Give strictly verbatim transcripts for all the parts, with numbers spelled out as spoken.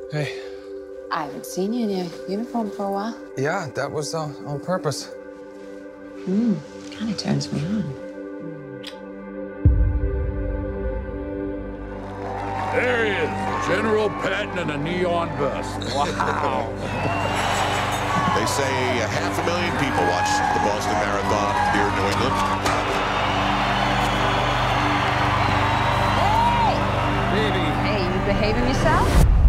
Hey. I haven't seen you in your uniform for a while. Yeah, that was uh, on purpose. Hmm, kind of turns me on. There he is, General Patton in a neon vest. Wow. They say a half a million people watch the Boston Marathon here in New England. Oh! Baby. Hey, you behaving yourself?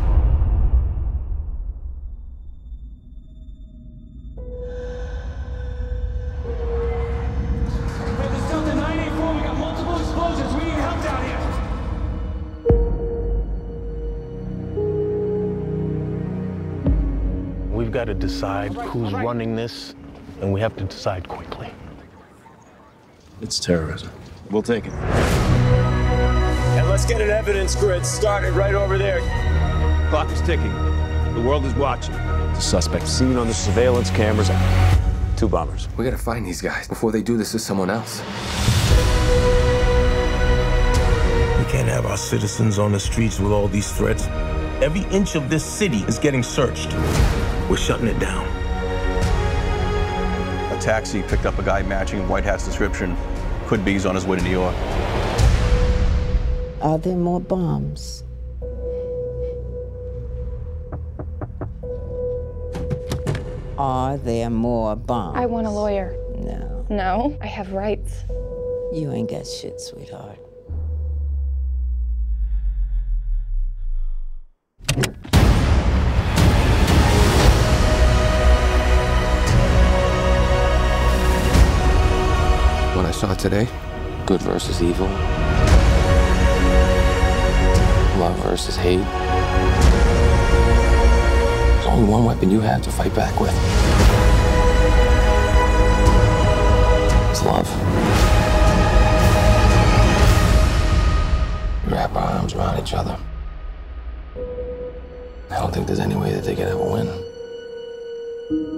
We've got to decide who's running this, and we have to decide quickly. It's terrorism. We'll take it. And let's get an evidence grid started right over there. Clock is ticking. The world is watching. The suspect seen on the surveillance cameras. Two bombers. We gotta find these guys before they do this to someone else. We can't have our citizens on the streets with all these threats. Every inch of this city is getting searched. We're shutting it down. A taxi picked up a guy matching White Hat's description. Could be he's on his way to New York. Are there more bombs? Are there more bombs? I want a lawyer. No. No, I have rights. You ain't got shit, sweetheart. What I saw today, good versus evil, love versus hate. There's only one weapon you have to fight back with. It's love. We wrap our arms around each other. I don't think there's any way that they can ever win.